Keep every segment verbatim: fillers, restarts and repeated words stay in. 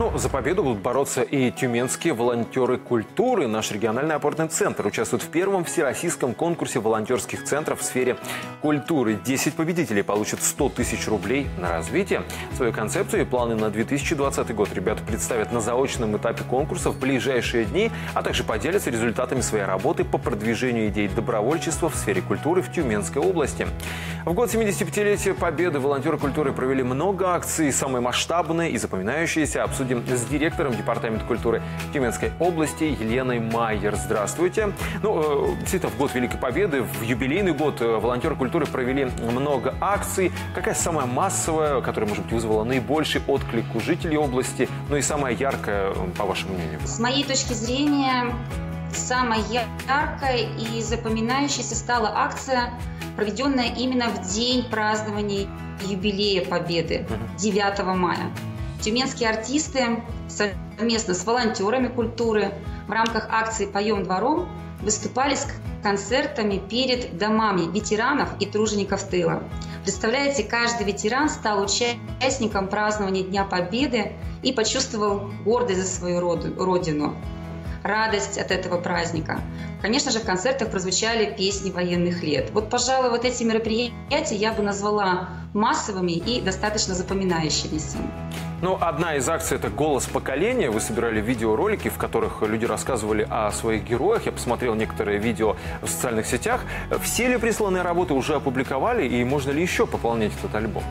Ну, за победу будут бороться и тюменские волонтеры культуры. Наш региональный опорный центр участвует в первом всероссийском конкурсе волонтерских центров в сфере культуры. десять победителей получат сто тысяч рублей на развитие. Свою концепцию и планы на две тысячи двадцатый год ребята представят на заочном этапе конкурса в ближайшие дни, а также поделятся результатами своей работы по продвижению идей добровольчества в сфере культуры в Тюменской области. В год семидесятипятилетия Победы волонтеры культуры провели много акций. Самые масштабные и запоминающиеся обсудим с директором Департамента культуры Тюменской области Еленой Майер. Здравствуйте. Ну, действительно, в год Великой Победы, в юбилейный год волонтеры культуры провели много акций. Какая самая массовая, которая, может быть, вызвала наибольший отклик у жителей области, ну и самая яркая, по вашему мнению? С моей точки зрения, самой яркой и запоминающейся стала акция, проведенная именно в день празднования юбилея Победы, девятого мая. Тюменские артисты совместно с волонтерами культуры в рамках акции «Поем двором» выступали с концертами перед домами ветеранов и тружеников тыла. Представляете, каждый ветеран стал участником празднования Дня Победы и почувствовал гордость за свою родину, радость от этого праздника. Конечно же, в концертах прозвучали песни военных лет. Вот, пожалуй, вот эти мероприятия я бы назвала массовыми и достаточно запоминающимися. Ну, одна из акций – это «Голос поколения». Вы собирали видеоролики, в которых люди рассказывали о своих героях. Я посмотрел некоторые видео в социальных сетях. Все ли присланные работы уже опубликовали и можно ли еще пополнять этот альбом?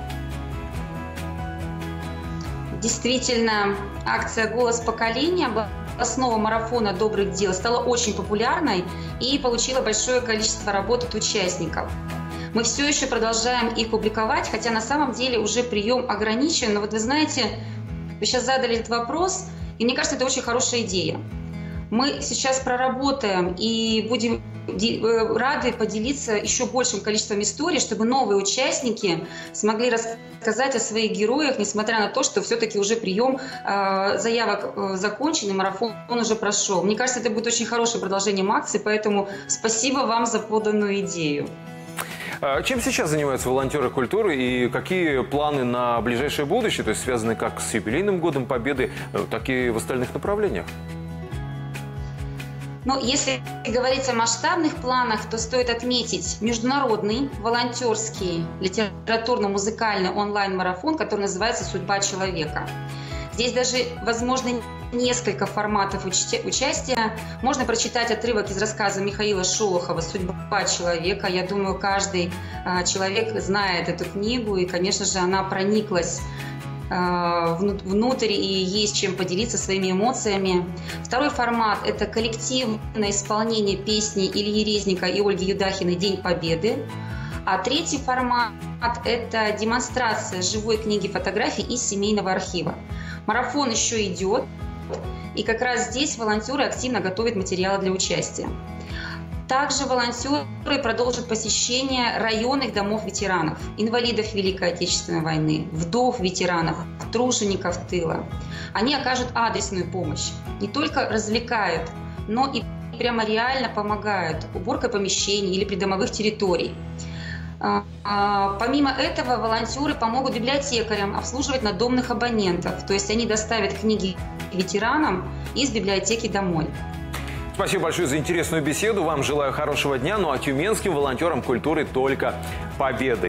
Действительно, акция «Голос поколения» основа марафона добрых дел стала очень популярной и получила большое количество работ от участников. Мы все еще продолжаем их публиковать, хотя на самом деле уже прием ограничен. Но вот вы знаете, вы сейчас задали этот вопрос, и мне кажется, это очень хорошая идея. Мы сейчас проработаем и будем рады поделиться еще большим количеством историй, чтобы новые участники смогли рассказать о своих героях, несмотря на то, что все-таки уже прием э, заявок э, закончен и марафон он уже прошел. Мне кажется, это будет очень хорошим продолжением акции, поэтому спасибо вам за поданную идею. Чем сейчас занимаются волонтеры культуры и какие планы на ближайшее будущее, то есть связаны как с юбилейным годом Победы, так и в остальных направлениях? Ну, если говорить о масштабных планах, то стоит отметить международный волонтерский литературно-музыкальный онлайн-марафон, который называется «Судьба человека». Здесь даже, возможно, несколько форматов участия. Можно прочитать отрывок из рассказа Михаила Шолохова «Судьба человека». Я думаю, каждый человек знает эту книгу, и, конечно же, она прониклась внутрь, и есть чем поделиться своими эмоциями. Второй формат – это коллективное исполнение песни Ильи Резника и Ольги Юдахиной «День Победы». А третий формат – это демонстрация живой книги фотографий из семейного архива. Марафон еще идет, и как раз здесь волонтеры активно готовят материалы для участия. Также волонтеры продолжат посещение районных домов ветеранов, инвалидов Великой Отечественной войны, вдов ветеранов, тружеников тыла. Они окажут адресную помощь, не только развлекают, но и прямо реально помогают уборкой помещений или придомовых территорий. Помимо этого, волонтеры помогут библиотекарям обслуживать надомных абонентов, то есть они доставят книги ветеранам из библиотеки домой. Спасибо большое за интересную беседу. Вам желаю хорошего дня. Ну а тюменским волонтерам культуры только победы.